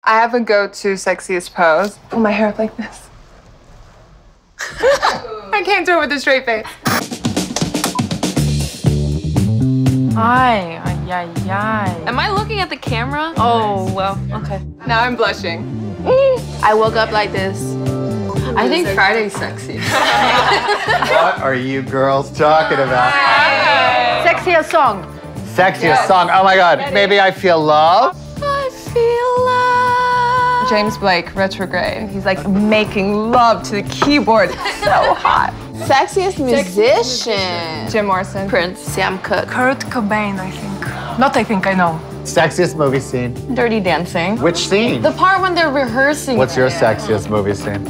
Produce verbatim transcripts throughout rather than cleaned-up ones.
I have a go-to sexiest pose. Pull my hair up like this. I can't do it with a straight face. Ay, ay, ay, ay. Am I looking at the camera? Oh, well, okay. Now I'm blushing. I woke up like this. I think Friday's sexy. What are you girls talking about? Sexiest song. Sexiest Yes. song. Oh my God. Maybe I Feel Love. I feel love. James Blake, Retrograde. He's like making love to the keyboard. It's so hot. Sexiest musician. Jim Morrison. Prince. Sam Cooke. Kurt Cobain, I think. Not I think, I know. Sexiest movie scene. Dirty Dancing. Which scene? The part when they're rehearsing. What's your sexiest movie scene?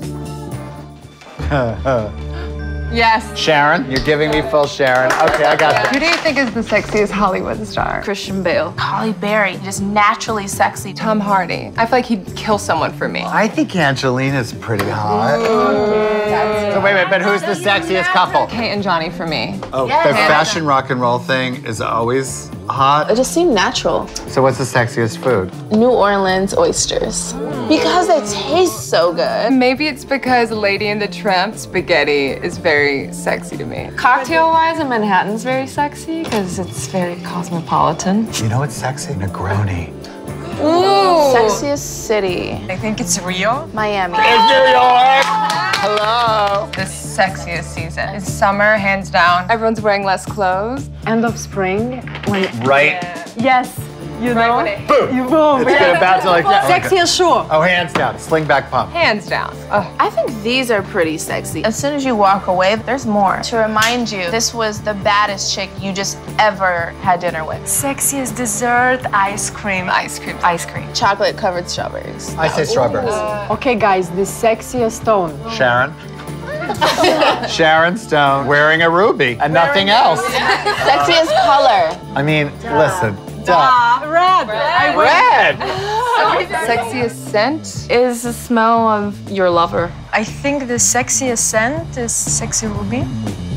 Yes. Sharon, you're giving me full Sharon. Okay, I got Who that. do you think is the sexiest Hollywood star? Christian Bale. Halle Berry, just naturally sexy. Tom Hardy. I feel like he'd kill someone for me. I think Angelina's pretty hot. So wait, wait, but who's the sexiest couple? Kate and Johnny for me. Oh, the fashion rock and roll thing is always hot. It just seemed natural. So what's the sexiest food? New Orleans oysters. Because they taste so good. Maybe it's because Lady and the Tramp spaghetti is very sexy to me. Cocktail-wise, Manhattan's very sexy because it's very cosmopolitan. You know what's sexy? Negroni. Ooh. Sexiest city. I think it's Rio. Miami. It's New York! Hello! The sexiest season is summer, hands down. Everyone's wearing less clothes. End of spring. When Right? yes, you know. when it- Boom! You boom. It's good about to like... Sexiest shoe. Oh, hands down. Sling back pump. Hands down. Ugh. I think these are pretty sexy. As soon as you walk away, there's more. To remind you, this was the baddest chick you just ever had dinner with. Sexiest dessert, ice cream. Ice cream. Ice cream. Chocolate covered strawberries. I say strawberries. Okay, guys, the sexiest stone. Sharon. Sharon Stone wearing a ruby and nothing else. Sexiest color. I mean, listen. Duh. Red. I Red! Sexiest scent? Is the smell of your lover. I think the sexiest scent is Sexy Ruby.